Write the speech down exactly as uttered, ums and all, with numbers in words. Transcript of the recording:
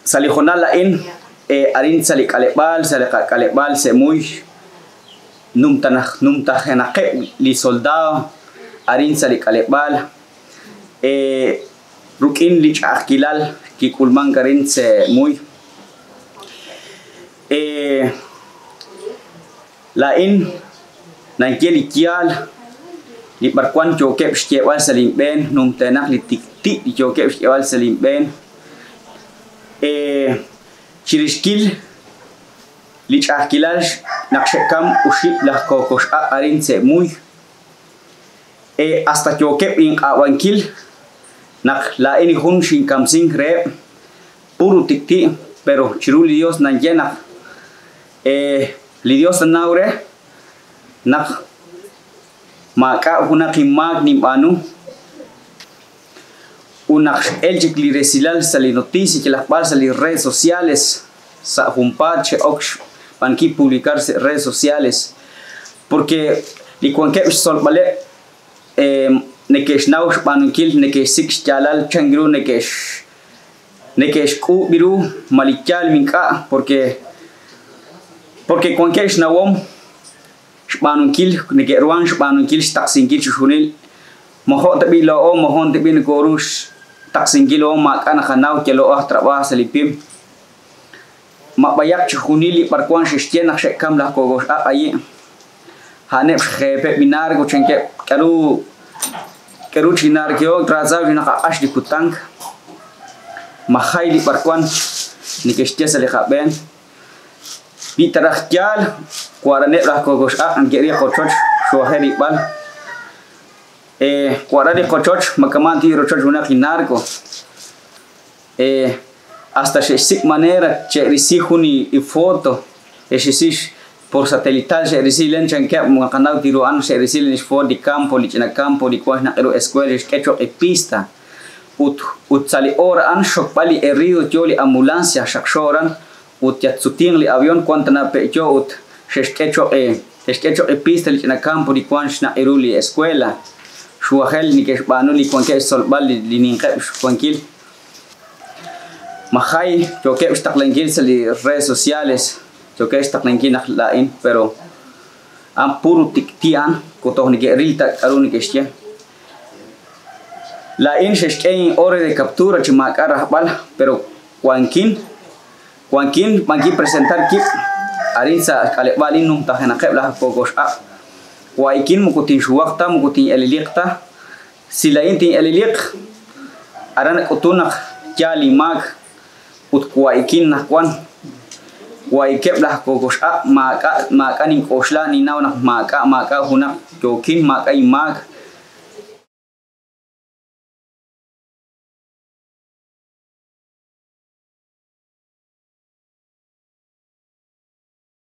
salijonal lain e arin sali kalebal sali kalebal se muy numta numta genake li soldado arin sali kalebal e rukin li chakilal ki kulman karin se muy e lain nangkeli kial li barkwan jokep shkewal salim ben num tenak li tikti li jokep shkewal salim ben e chirishkil li chakilal nakshekam uship la kokosh arin se muy e hasta jokep in awankil nak lain hun shin kamsing re puru tikti pero chiruli dios nan llena e li dios naure nak maka una kimag ni manu una el li resilal sali noticias que las pasa en redes sociales sa humpache ox panki publicarse redes sociales porque li cuanque sol vale eh nekesh naush pankil nekesh six chalal changru nekesh nekesh ku biru malikal minka porque porque cuanque nawom Shpanunkil, Nigeruan, Shpanunkil, Taxinkil, Shunil, Moho tabi lo, Mohon tabi Nigorus, Taxinkil, Makan Hanau, Kelo, Traba, Salipim, Mabayak, Shunili, Parquan, Shistien, Shekam, La Kogos, Aye, Hanep, Hepe, Binargo, Chenke, Karu, Karuchinar, Kyo, Trazav, Ash, di Putang, Mahai, di Parquan, Nikestia, Salehaben, Pitarakial, Kuaranet lah kogos a anggeria kochoch shoheri bal eh kuarade kochoch makamanti rochoch una kinarko eh hasta shesik manera che risihuni i foto eshish por satelital che risilen chanke mo kanau tiro an che risilen for di campo li china campo di kwa na ero escuela kecho e pista ut ut sali ora an shok bali e rio joli ambulancia shakshoran ut yatsuting li avion kwantana pe jo ut Sheskecho e Sheskecho e pista li na campo di quanchna eruli escuela shuahel ni ke banu li quanke solbal li ninqa quankil mahai yo ke staklangil sali redes sociales yo ke staklangil lain pero am puru tiktian kotoh ni ke rilta aruni ke shia lain sheskein ore de captura chimakara bal pero quankin quankin mangi presentar kip Arinsa kale balin num ta hena kebla pogos a waikin mukutin shuwakta mukutin eliliqta silain tin eliliq aran utunak jali mag ut waikin nakwan waikebla pogos a maka maka nin kosla ni nauna maka maka hunak jokin maka imag